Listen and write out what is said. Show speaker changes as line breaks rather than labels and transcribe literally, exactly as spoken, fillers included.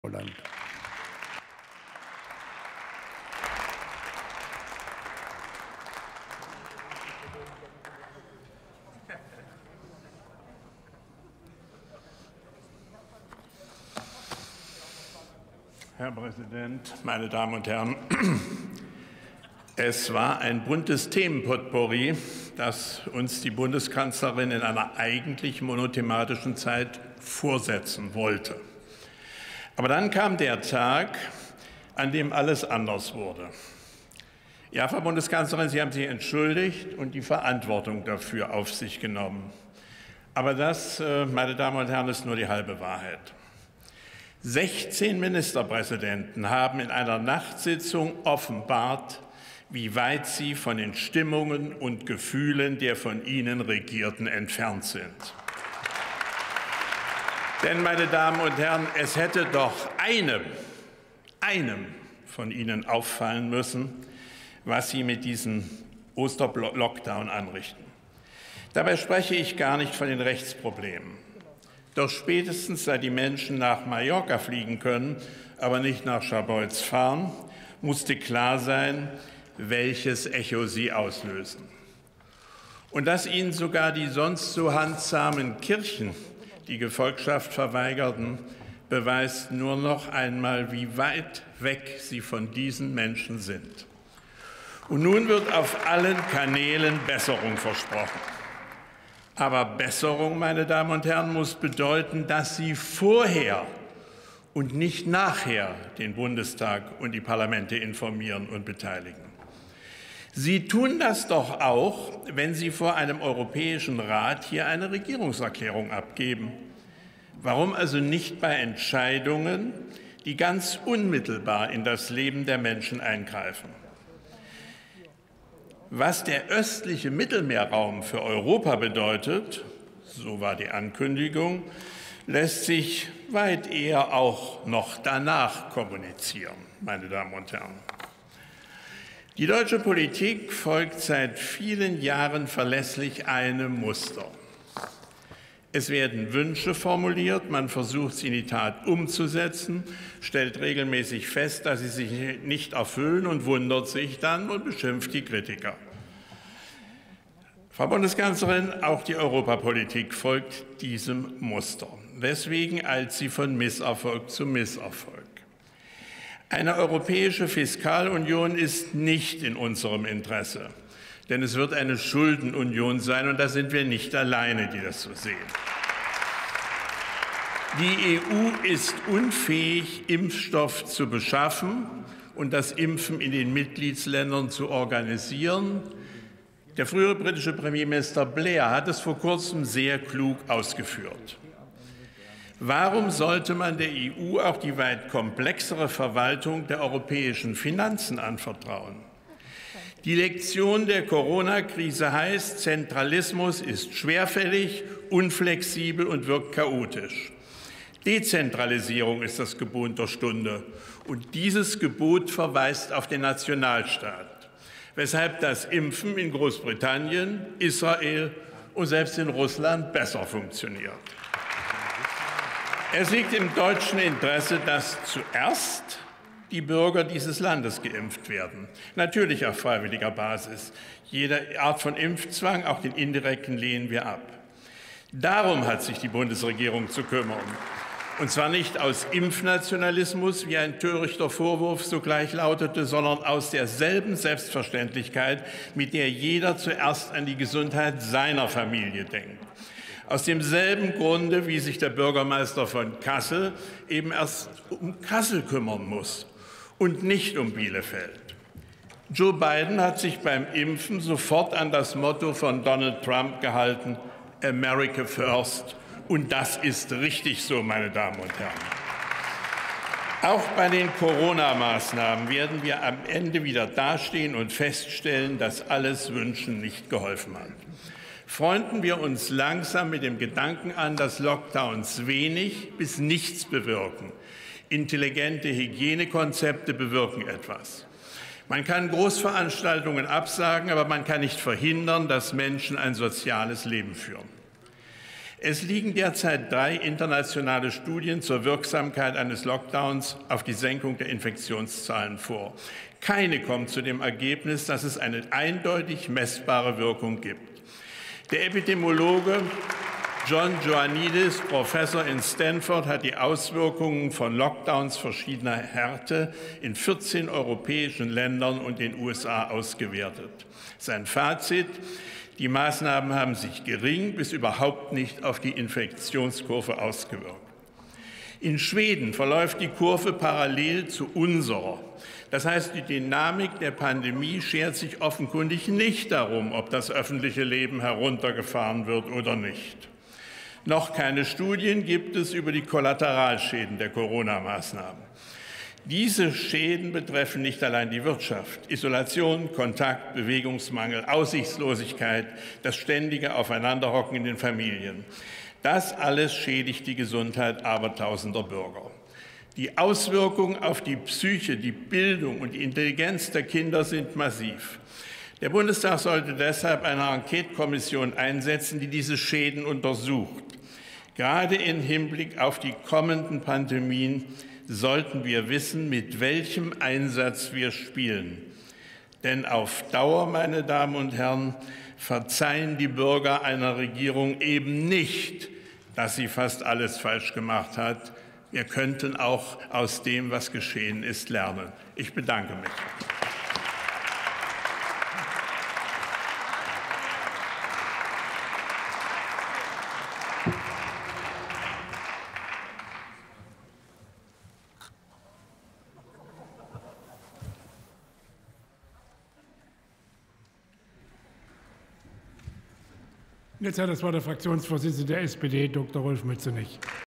Holland.
Herr Präsident, meine Damen und Herren! Es war ein buntes Themenpotpourri, das uns die Bundeskanzlerin in einer eigentlich monothematischen Zeit vorsetzen wollte. Aber dann kam der Tag, an dem alles anders wurde. Ja, Frau Bundeskanzlerin, Sie haben sich entschuldigt und die Verantwortung dafür auf sich genommen. Aber das, meine Damen und Herren, ist nur die halbe Wahrheit. sechzehn Ministerpräsidenten haben in einer Nachtsitzung offenbart, wie weit sie von den Stimmungen und Gefühlen der von ihnen Regierten entfernt sind. Denn, meine Damen und Herren, es hätte doch einem, einem von Ihnen auffallen müssen, was Sie mit diesem Osterlockdown anrichten. Dabei spreche ich gar nicht von den Rechtsproblemen. Doch spätestens, seit die Menschen nach Mallorca fliegen können, aber nicht nach Scharbeutz fahren, musste klar sein, welches Echo sie auslösen. Und dass ihnen sogar die sonst so handzahmen Kirchen die Gefolgschaft verweigerten, beweist nur noch einmal, wie weit weg sie von diesen Menschen sind. Und nun wird auf allen Kanälen Besserung versprochen. Aber Besserung, meine Damen und Herren, muss bedeuten, dass Sie vorher und nicht nachher den Bundestag und die Parlamente informieren und beteiligen. Sie tun das doch auch, wenn Sie vor einem Europäischen Rat hier eine Regierungserklärung abgeben. Warum also nicht bei Entscheidungen, die ganz unmittelbar in das Leben der Menschen eingreifen? Was der östliche Mittelmeerraum für Europa bedeutet, so war die Ankündigung, lässt sich weit eher auch noch danach kommunizieren, meine Damen und Herren. Die deutsche Politik folgt seit vielen Jahren verlässlich einem Muster. Es werden Wünsche formuliert, man versucht, sie in die Tat umzusetzen, stellt regelmäßig fest, dass sie sich nicht erfüllen und wundert sich dann und beschimpft die Kritiker. Frau Bundeskanzlerin, auch die Europapolitik folgt diesem Muster. Weswegen eilt sie von Misserfolg zu Misserfolg? Eine europäische Fiskalunion ist nicht in unserem Interesse, denn es wird eine Schuldenunion sein, und da sind wir nicht alleine, die das so sehen. Die E U ist unfähig, Impfstoff zu beschaffen und das Impfen in den Mitgliedsländern zu organisieren. Der frühere britische Premierminister Blair hat es vor kurzem sehr klug ausgeführt. Warum sollte man der E U auch die weit komplexere Verwaltung der europäischen Finanzen anvertrauen? Die Lektion der Corona-Krise heißt, Zentralismus ist schwerfällig, unflexibel und wirkt chaotisch. Dezentralisierung ist das Gebot der Stunde, und dieses Gebot verweist auf den Nationalstaat, weshalb das Impfen in Großbritannien, Israel und selbst in Russland besser funktioniert. Es liegt im deutschen Interesse, dass zuerst die Bürger dieses Landes geimpft werden. Natürlich auf freiwilliger Basis. Jede Art von Impfzwang, auch den indirekten, lehnen wir ab. Darum hat sich die Bundesregierung zu kümmern. Und zwar nicht aus Impfnationalismus, wie ein törichter Vorwurf sogleich lautete, sondern aus derselben Selbstverständlichkeit, mit der jeder zuerst an die Gesundheit seiner Familie denkt. Aus demselben Grunde, wie sich der Bürgermeister von Kassel eben erst um Kassel kümmern muss und nicht um Bielefeld. Joe Biden hat sich beim Impfen sofort an das Motto von Donald Trump gehalten, America First. Und das ist richtig so, meine Damen und Herren. Auch bei den Corona-Maßnahmen werden wir am Ende wieder dastehen und feststellen, dass alles Wünschen nicht geholfen hat. Freunden wir uns langsam mit dem Gedanken an, dass Lockdowns wenig bis nichts bewirken. Intelligente Hygienekonzepte bewirken etwas. Man kann Großveranstaltungen absagen, aber man kann nicht verhindern, dass Menschen ein soziales Leben führen. Es liegen derzeit drei internationale Studien zur Wirksamkeit eines Lockdowns auf die Senkung der Infektionszahlen vor. Keine kommt zu dem Ergebnis, dass es eine eindeutig messbare Wirkung gibt. Der Epidemiologe John Ioannidis, Professor in Stanford, hat die Auswirkungen von Lockdowns verschiedener Härte in vierzehn europäischen Ländern und den U S A ausgewertet. Sein Fazit: Die Maßnahmen haben sich gering bis überhaupt nicht auf die Infektionskurve ausgewirkt. In Schweden verläuft die Kurve parallel zu unserer. Das heißt, die Dynamik der Pandemie schert sich offenkundig nicht darum, ob das öffentliche Leben heruntergefahren wird oder nicht. Noch keine Studien gibt es über die Kollateralschäden der Corona-Maßnahmen. Diese Schäden betreffen nicht allein die Wirtschaft. Isolation, Kontakt, Bewegungsmangel, Aussichtslosigkeit, das ständige Aufeinanderhocken in den Familien. Das alles schädigt die Gesundheit abertausender Bürger. Die Auswirkungen auf die Psyche, die Bildung und die Intelligenz der Kinder sind massiv. Der Bundestag sollte deshalb eine Enquetekommission einsetzen, die diese Schäden untersucht. Gerade im Hinblick auf die kommenden Pandemien sollten wir wissen, mit welchem Einsatz wir spielen. Denn auf Dauer, meine Damen und Herren, verzeihen die Bürger einer Regierung eben nicht, dass sie fast alles falsch gemacht hat. Wir könnten auch aus dem, was geschehen ist, lernen. Ich bedanke mich.
Jetzt hat das Wort der Fraktionsvorsitzende der S P D, Doktor Rolf Mützenich.